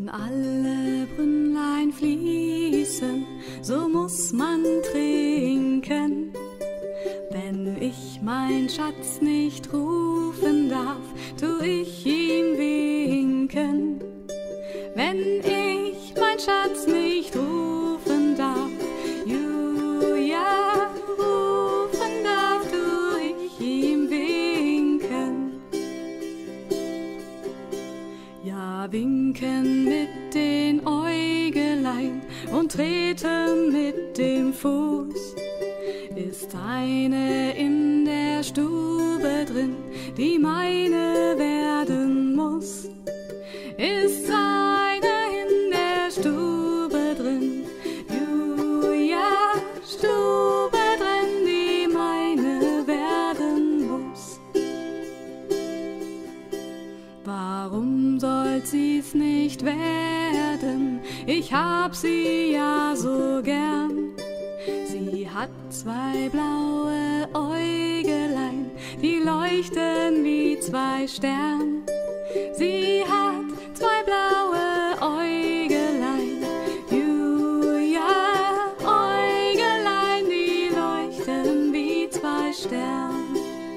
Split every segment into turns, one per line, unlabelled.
Wenn alle Brünnlein fließen, so muss man trinken. Wenn ich mein Schatz nicht rufen darf, tu ich ihm winken. Wenn ich mein Schatz nicht rufen darf, Julia rufen darf, tu ich ihm winken. Ja, winken mit den Äugelein und treten mit dem Fuß. Ist eine in der Stube drin, die meine werden muss? Ist eine in der Stube drin, Julia, Stube drin, die meine werden muss? Warum soll sie's nicht werden? Ich hab sie ja so gern. Sie hat zwei blaue Äugelein, die leuchten wie zwei Stern. Sie hat zwei blaue Äugelein, Julia, Äugelein, die leuchten wie zwei Stern.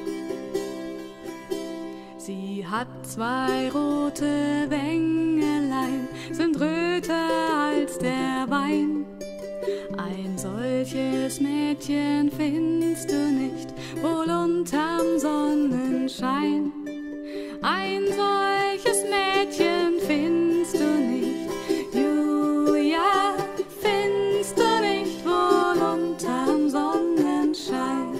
Sie hat zwei rote Wängelein, sind röter als der Wein. Ein solches Mädchen findest du nicht, wohl unterm Sonnenschein. Ein solches Mädchen findest du nicht, Julia, findest du nicht, wohl unterm Sonnenschein.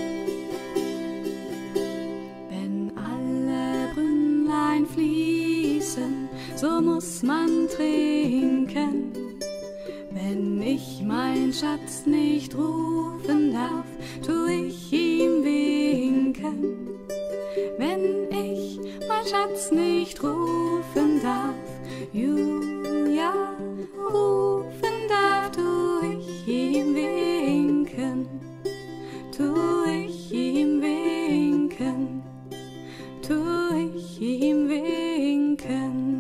Wenn alle Brünnlein fließen, so muss man trinken. Wenn ich mein Schatz nicht rufen darf, tu ich ihm winken. Wenn ich mein Schatz nicht rufen darf, Julia, rufen darf, tu ich ihm winken. Tu ich ihm winken, tu ich ihm winken.